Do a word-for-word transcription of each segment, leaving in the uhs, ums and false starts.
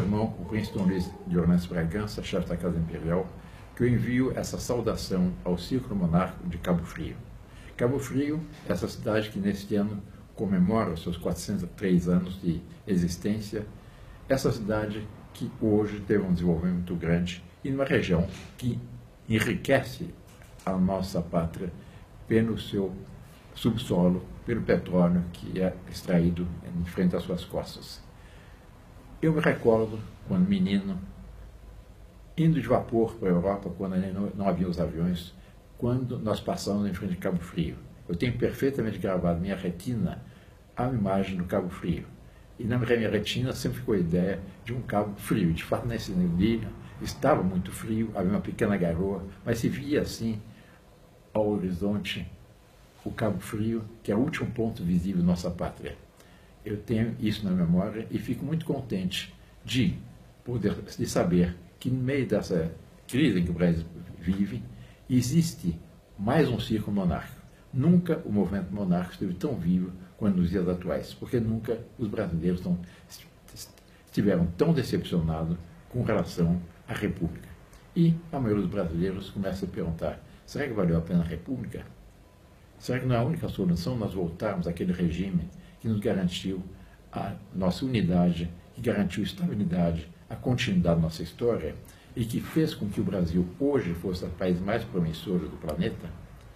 irmão, o príncipe Dom Luís de Orleans Bragança, chefe da Casa Imperial, que eu envio essa saudação ao Círculo Monárquico de Cabo Frio. Cabo Frio é essa cidade que neste ano comemora os seus quatrocentos e três anos de existência, essa cidade que hoje teve um desenvolvimento muito grande e numa região que enriquece a nossa pátria pelo seu subsolo, pelo petróleo que é extraído em frente às suas costas. Eu me recordo, quando menino, indo de vapor para a Europa, quando não, não havia os aviões, quando nós passamos em frente de Cabo Frio. Eu tenho perfeitamente gravado na minha retina a imagem do Cabo Frio. E na minha retina sempre ficou a ideia de um Cabo Frio. De fato, nesse dia estava muito frio, havia uma pequena garoa, mas se via assim, ao horizonte, o Cabo Frio, que é o último ponto visível da nossa pátria. Eu tenho isso na memória e fico muito contente de poder de saber que no meio dessa crise em que o Brasil vive, existe mais um círculo monárquico. Nunca o movimento monárquico esteve tão vivo quanto nos dias atuais, porque nunca os brasileiros não estiveram tão decepcionados com relação à República. E a maioria dos brasileiros começa a perguntar, será que valeu a pena a República? Será que não é a única solução nós voltarmos àquele regime que nos garantiu a nossa unidade, que garantiu estabilidade, a continuidade da nossa história e que fez com que o Brasil hoje fosse o país mais promissor do planeta?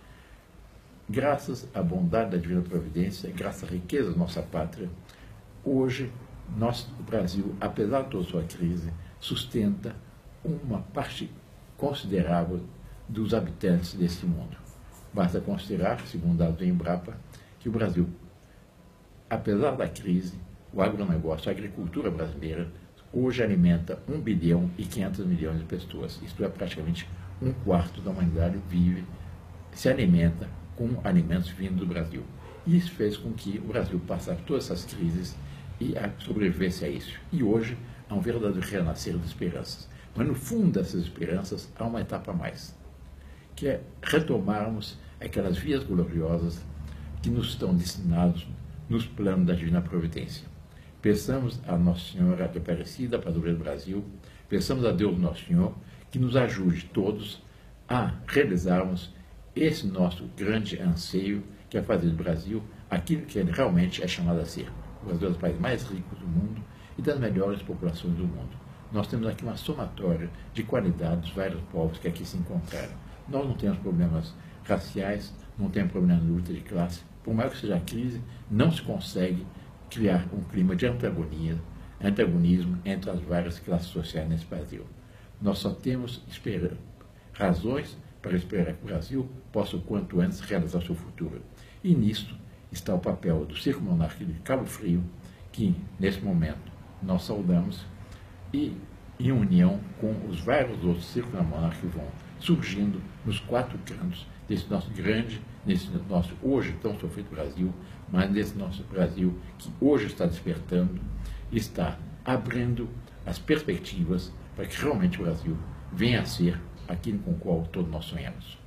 Graças à bondade da Divina Providência, graças à riqueza da nossa pátria, hoje nosso, o Brasil, apesar de toda a sua crise, sustenta uma parte considerável dos habitantes desse mundo. Basta considerar, segundo dados do Embrapa, que o Brasil, apesar da crise, o agronegócio, a agricultura brasileira, hoje alimenta um bilhão e quinhentos milhões de pessoas. Isto é, praticamente um quarto da humanidade vive, se alimenta com alimentos vindos do Brasil. Isso fez com que o Brasil passasse todas essas crises e sobrevivesse a isso. E hoje há um verdadeiro renascer de esperanças. Mas no fundo dessas esperanças há uma etapa a mais, que é retomarmos aquelas vias gloriosas que nos estão destinados nos planos da Divina Providência. Peçamos a Nossa Senhora Aparecida, Padroeira do Brasil, peçamos a Deus Nosso Senhor que nos ajude todos a realizarmos esse nosso grande anseio, que é fazer do Brasil aquilo que ele realmente é chamado a ser. O Brasil é um dos países mais ricos do mundo e das melhores populações do mundo. Nós temos aqui uma somatória de qualidade dos vários povos que aqui se encontraram. Nós não temos problemas raciais, não temos problema de luta de classe. Por mais que seja a crise, não se consegue criar um clima de antagonia, antagonismo entre as várias classes sociais nesse Brasil. Nós só temos esperar, razões para esperar que o Brasil possa o quanto antes realizar seu futuro. E nisto está o papel do Círculo Monárquico de Cabo Frio, que nesse momento nós saudamos e em união com os vários outros círculos monárquicos que vão surgindo nos quatro cantos desse nosso grande, nesse nosso hoje tão sofrido Brasil, mas nesse nosso Brasil que hoje está despertando, está abrindo as perspectivas para que realmente o Brasil venha a ser aquilo com o qual todos nós sonhamos.